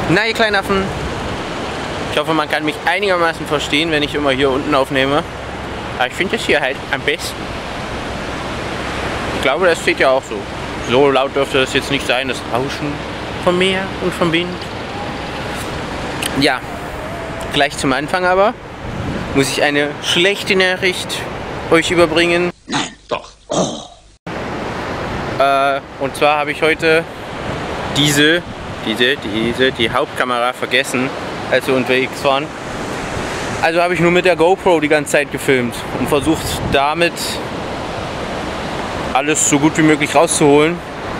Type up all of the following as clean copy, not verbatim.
Na, ihr kleinen Affen. Ich hoffe, man kann mich einigermaßen verstehen, wenn ich immer hier unten aufnehme. Aber ich finde das hier halt am besten. Ich glaube, das steht ja auch so. So laut dürfte das jetzt nicht sein, das Rauschen vom Meer und vom Wind. Ja, gleich zum Anfang aber muss ich eine schlechte Nachricht euch überbringen. Nein, doch. Oh. Und zwar habe ich heute die Hauptkamera vergessen, als wir unterwegs waren. Also habe ich nur mit der GoPro die ganze Zeit gefilmt und versucht damit alles so gut wie möglich rauszuholen.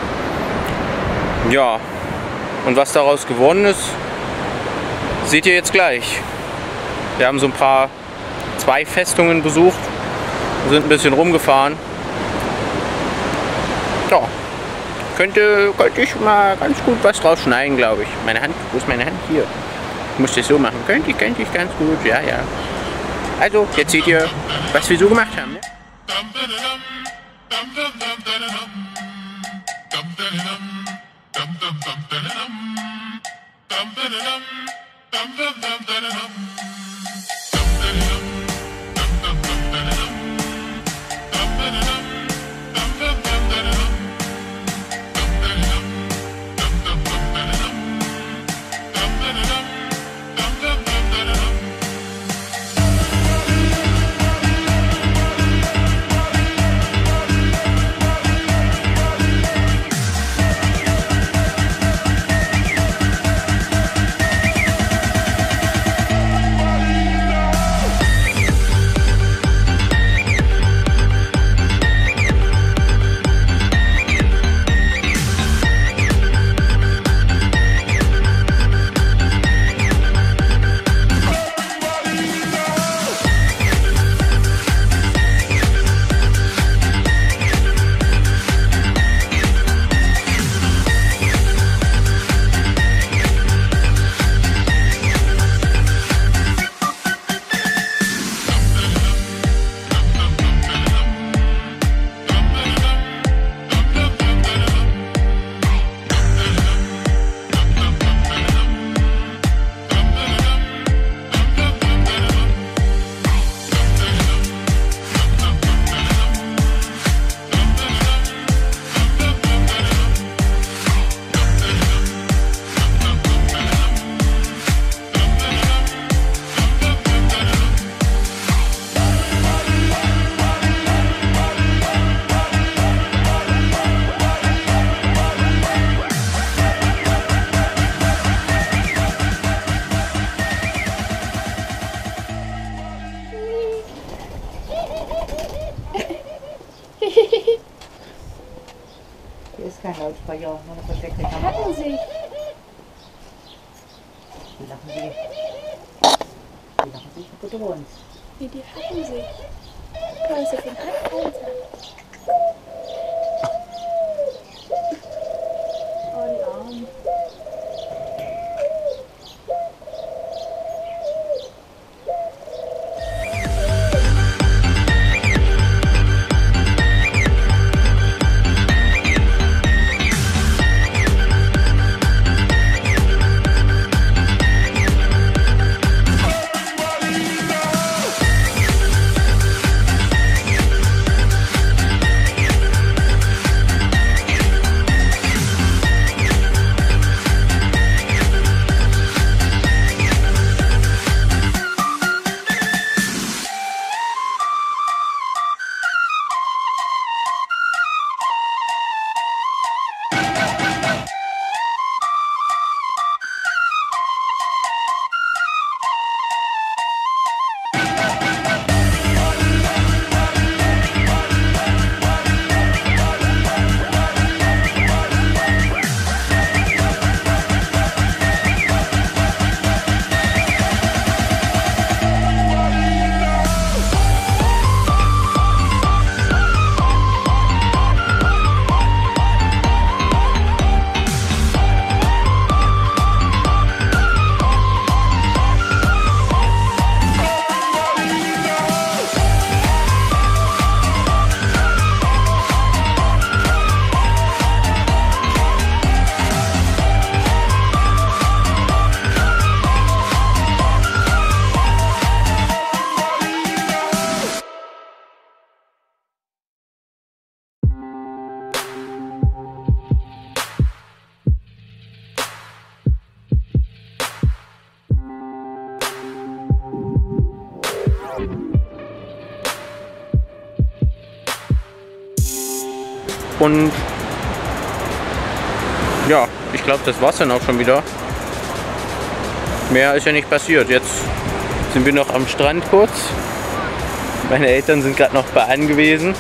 Ja, und was daraus geworden ist, seht ihr jetzt gleich. Wir haben so zwei Festungen besucht, sind ein bisschen rumgefahren. Ja, könnte ich mal ganz gut was draus schneiden, glaube ich. Meine Hand, wo ist meine Hand? Hier. Ich muss das so machen. Könnte ich ganz gut, ja. Also, jetzt seht ihr, was wir so gemacht haben. Ne? Hier ist kein Lautsprecher, nur eine versteckte Kamera. Hatten sich. Die lachen sich. Die lachen sich bitte bei uns. Wie die hatten sich. Da ist auf den Alter. Oh, die Arme. Und ja, ich glaube, das war's dann auch schon wieder. Mehr ist ja nicht passiert. Jetzt sind wir noch am Strand kurz. Meine Eltern sind gerade noch bei angewiesen.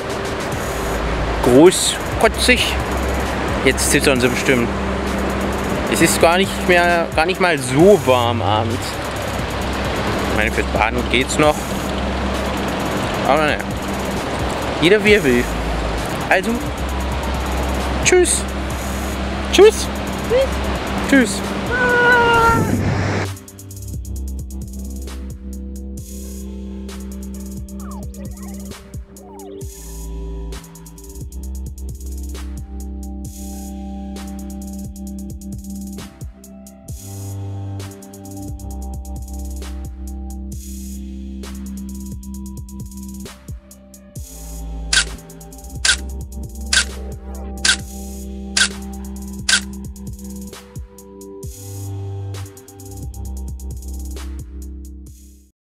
Großkotzig. Jetzt zittern sie bestimmt. Es ist gar nicht mal so warm abends. Ich meine, fürs Baden geht's noch. Aber naja. Jeder wie er will. Also, tschüss. Tschüss. Tschüss.